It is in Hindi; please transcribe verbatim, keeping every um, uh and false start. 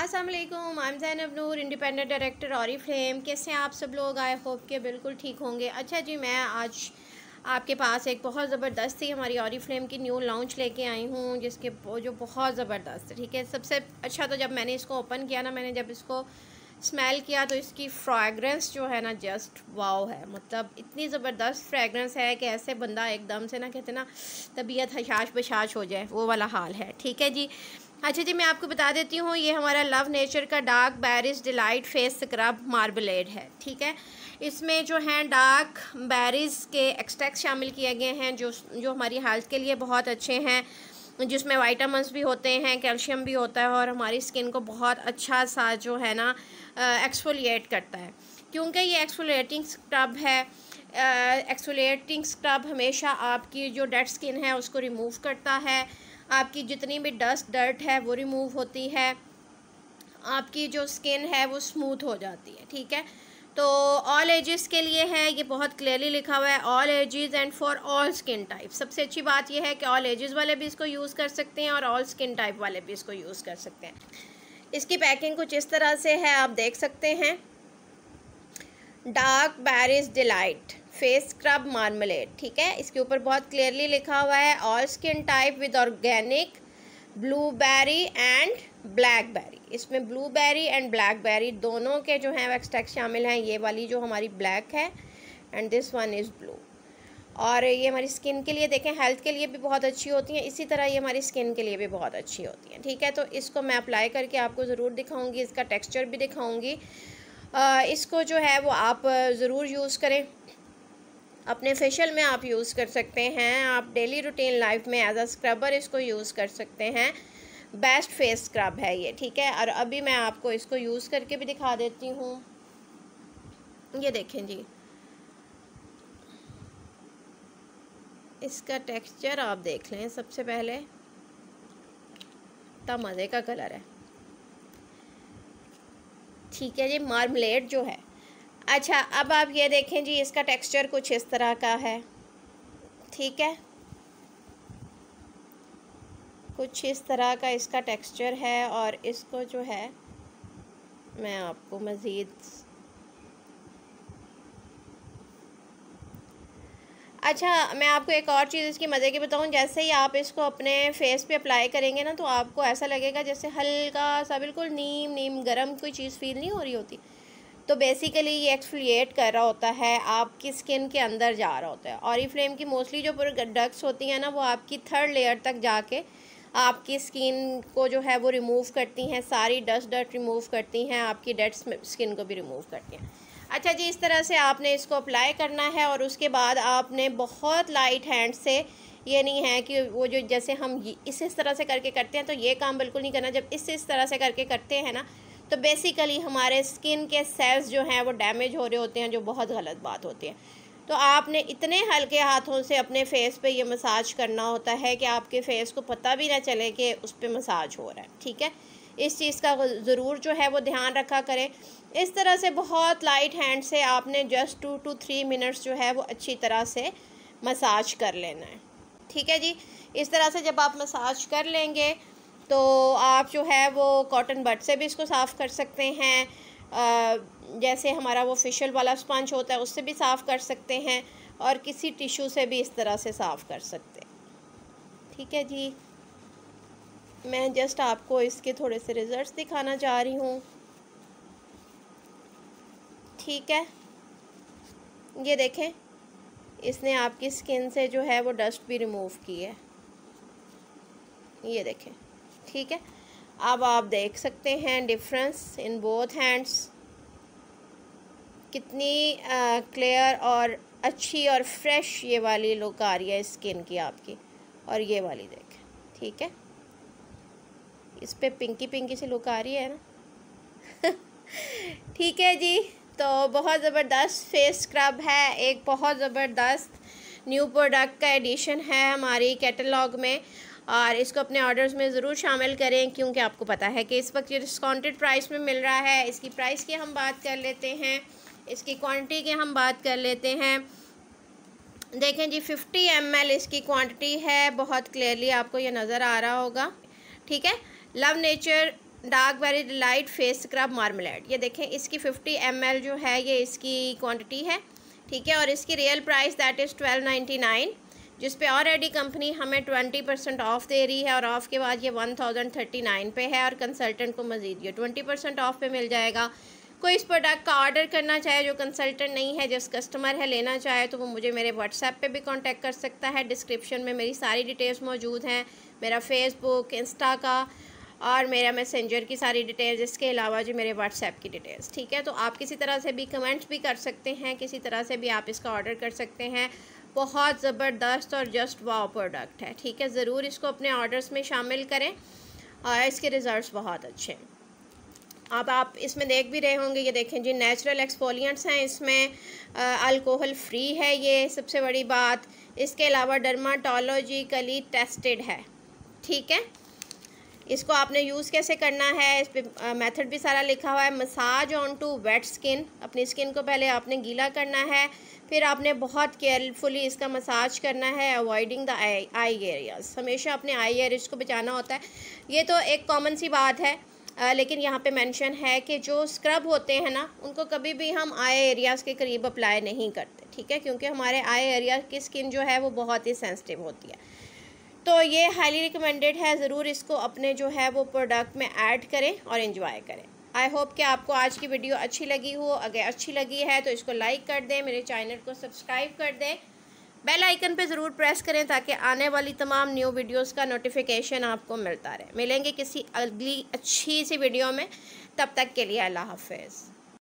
अस्सलाम वालेकुम, I am Zainab Noor, independent director Oriflame. कैसे हैं आप सब लोग? आई होप के बिल्कुल ठीक होंगे। अच्छा जी, मैं आज आपके पास एक बहुत ज़बरदस्त ही हमारी ऑरिफ्लेम की न्यू लॉन्च लेके आई हूँ, जिसके जो बहुत ज़बरदस्त है। ठीक है, सबसे अच्छा तो जब मैंने इसको ओपन किया ना, मैंने जब इसको स्मेल किया तो इसकी फ्रेगरेंस जो है ना जस्ट वाओ है। मतलब इतनी ज़बरदस्त फ्रेगरेंस है कि ऐसे बंदा एकदम से ना कहते ना तबीयत हशाश बशाश हो जाए, वो वाला हाल है। ठीक है जी। अच्छा जी, मैं आपको बता देती हूँ, ये हमारा लव नेचर का dark berries delight face scrub marmalade है। ठीक है, इसमें जो है डार्क बेरीज के एक्सट्रैक्ट शामिल किए गए हैं जो जो हमारी हेल्थ के लिए बहुत अच्छे हैं, जिसमें वाइटामिन्स भी होते हैं, कैल्शियम भी होता है और हमारी स्किन को बहुत अच्छा सा जो है ना एक्सफोलिएट करता है। क्योंकि ये एक्सफोलिएटिंग स्क्रब है। एक्सफोलिएटिंग स्क्रब हमेशा आपकी जो डेड स्किन है उसको रिमूव करता है, आपकी जितनी भी डस्ट डर्ट है वो रिमूव होती है, आपकी जो स्किन है वो स्मूथ हो जाती है। ठीक है, तो ऑल एजेस के लिए है, ये बहुत क्लियरली लिखा हुआ है, all ages and for all skin type. सबसे अच्छी बात यह है कि ऑल एजेस वाले भी इसको यूज़ कर सकते हैं और ऑल स्किन टाइप वाले भी इसको यूज़ कर सकते हैं। इसकी पैकिंग कुछ इस तरह से है, आप देख सकते हैं। Dark berries delight face scrub marmalade. ठीक है, इसके ऊपर बहुत क्लियरली लिखा हुआ है all skin type with organic blueberry and blackberry. इसमें ब्लूबेरी एंड ब्लैकबेरी दोनों के जो हैं एक्सट्रैक्ट शामिल हैं। ये वाली जो हमारी ब्लैक है and this one is blue. और ये हमारी स्किन के लिए देखें, हेल्थ के लिए भी बहुत अच्छी होती हैं, इसी तरह ये हमारी स्किन के लिए भी बहुत अच्छी होती हैं। ठीक है, तो इसको मैं अप्लाई करके आपको ज़रूर दिखाऊंगी, इसका टेक्सचर भी दिखाऊंगी। इसको जो है वो आप ज़रूर यूज़ करें, अपने फेशियल में आप यूज़ कर सकते हैं, आप डेली रूटीन लाइफ में एज अ स्क्रबर इसको यूज़ कर सकते हैं। बेस्ट फेस स्क्रब है ये। ठीक है, और अभी मैं आपको इसको यूज़ करके भी दिखा देती हूँ। ये देखें जी, इसका टेक्सचर आप देख लें। सबसे पहले इतना मज़े का कलर है। ठीक है जी, मार्मलेड जो है। अच्छा, अब आप ये देखें जी, इसका टेक्सचर कुछ इस तरह का है। ठीक है, कुछ इस तरह का इसका टेक्सचर है और इसको जो है मैं आपको मज़ीद अच्छा मैं आपको एक और चीज़ इसकी मज़े की बताऊं। जैसे ही आप इसको अपने फेस पे अप्लाई करेंगे ना, तो आपको ऐसा लगेगा जैसे हल्का सा बिल्कुल नीम नीम गरम कोई चीज़ फील नहीं हो रही होती। तो बेसिकली ये एक्सफोलिएट कर रहा होता है, आपकी स्किन के अंदर जा रहा होता है। ऑरिफ्लेम की मोस्टली जो प्रोडक्ट्स होती हैं ना, वो आपकी थर्ड लेयर तक जाके आपकी स्किन को जो है वो रिमूव करती हैं, सारी डस्ट डर्ट रिमूव करती हैं, आपकी डेड स्किन को भी रिमूव करती हैं। अच्छा जी, इस तरह से आपने इसको अप्लाई करना है और उसके बाद आपने बहुत लाइट हैंड से, ये नहीं है कि वो जो जैसे हम इस इस तरह से करके करते हैं तो ये काम बिल्कुल नहीं करना। जब इस इस तरह से करके करते हैं ना, तो बेसिकली हमारे स्किन के सेल्स जो हैं वो डैमेज हो रहे होते हैं, जो बहुत गलत बात होती है। तो आपने इतने हल्के हाथों से अपने फेस पे ये मसाज करना होता है कि आपके फेस को पता भी ना चले कि उस पर मसाज हो रहा है। ठीक है, इस चीज़ का ज़रूर जो है वो ध्यान रखा करें। इस तरह से बहुत लाइट हैंड से आपने just two two three minutes जो है वो अच्छी तरह से मसाज कर लेना है। ठीक है जी, इस तरह से जब आप मसाज कर लेंगे तो आप जो है वो कॉटन बड से भी इसको साफ़ कर सकते हैं, आ, जैसे हमारा वो फेशियल वाला स्पंज होता है उससे भी साफ़ कर सकते हैं, और किसी टिश्यू से भी इस तरह से साफ़ कर सकते हैं। ठीक है जी, मैं जस्ट आपको इसके थोड़े से रिज़ल्ट्स दिखाना चाह रही हूँ। ठीक है, ये देखें, इसने आपकी स्किन से जो है वो डस्ट भी रिमूव की है, ये देखें। ठीक है, अब आप देख सकते हैं डिफरेंस इन बोथ हैंड्स, कितनी क्लियर और अच्छी और फ्रेश ये वाली लुक आ रही है स्किन की आपकी, और ये वाली देखें। ठीक है, इस पे पिंकी पिंकी सी लुक आ रही है ना। ठीक है जी, तो बहुत ज़बरदस्त फेस स्क्रब है, एक बहुत ज़बरदस्त न्यू प्रोडक्ट का एडिशन है हमारी कैटलॉग में, और इसको अपने ऑर्डर्स में ज़रूर शामिल करें, क्योंकि आपको पता है कि इस वक्त ये डिस्काउंटेड प्राइस में मिल रहा है। इसकी प्राइस की हम बात कर लेते हैं, इसकी क्वांटिटी की हम बात कर लेते हैं। देखें जी, फिफ्टी एम एल इसकी क्वांटिटी है, बहुत क्लियरली आपको ये नज़र आ रहा होगा। ठीक है, love nature dark berry delight face scrub marmalade. ये देखें, इसकी फिफ्टी एम एल जो है ये इसकी क्वांटिटी है, ठीक है। और इसकी real price that is twelve ninety nine, जिस पे ऑलरेडी कंपनी हमें ट्वेंटी परसेंट ऑफ दे रही है, और ऑफ़ के बाद ये वन थाउजेंड थर्टी नाइन पे है, और कंसल्टेंट को मज़ीद ये ट्वेंटी परसेंट ऑफ पे मिल जाएगा। कोई इस प्रोडक्ट का ऑर्डर करना चाहे जो कंसल्टेंट नहीं है, जिस कस्टमर है लेना चाहे, तो वो मुझे मेरे व्हाट्सएप पे भी कांटेक्ट कर सकता है। डिस्क्रिप्शन में मेरी सारी डिटेल्स मौजूद हैं, मेरा फेसबुक, इंस्टा का और मेरा मैसेंजर की सारी डिटेल्स, इसके अलावा जो मेरे व्हाट्सएप की डिटेल्स, ठीक है। तो आप किसी तरह से भी कमेंट्स भी कर सकते हैं, किसी तरह से भी आप इसका ऑर्डर कर सकते हैं। बहुत ज़बरदस्त और जस्ट वाव प्रोडक्ट है, ठीक है। ज़रूर इसको अपने ऑर्डर्स में शामिल करें और इसके रिज़ल्ट्स बहुत अच्छे हैं। अब आप इसमें देख भी रहे होंगे, ये देखें जी, नेचुरल एक्सफोलिएंट्स हैं इसमें, अल्कोहल फ्री है, ये सबसे बड़ी बात। इसके अलावा डर्माटोलॉजिकली टेस्टेड है, ठीक है। इसको आपने यूज़ कैसे करना है, इस पर मेथड भी सारा लिखा हुआ है। Massage on to wet skin, अपनी स्किन को पहले आपने गीला करना है, फिर आपने बहुत केयरफुली इसका मसाज करना है, avoiding the eye eye areas. हमेशा अपने आई एरियाज़ को बचाना होता है। ये तो एक कॉमन सी बात है, आ, लेकिन यहाँ पे मेंशन है कि जो स्क्रब होते हैं ना, उनको कभी भी हम आई एरियाज़ के करीब अप्लाई नहीं करते, ठीक है, क्योंकि हमारे आई एरिया की स्किन जो है वो बहुत ही सेंसिटिव होती है। तो ये हाईली रिकमेंडेड है, ज़रूर इसको अपने जो है वो प्रोडक्ट में ऐड करें और इन्जॉय करें। आई होप कि आपको आज की वीडियो अच्छी लगी हो। अगर अच्छी लगी है तो इसको लाइक कर दें, मेरे चैनल को सब्सक्राइब कर दें, बेल आइकन पे ज़रूर प्रेस करें ताकि आने वाली तमाम न्यू वीडियोस का नोटिफिकेशन आपको मिलता रहे। मिलेंगे किसी अगली अच्छी सी वीडियो में, तब तक के लिए अल्लाह हाफ़िज़।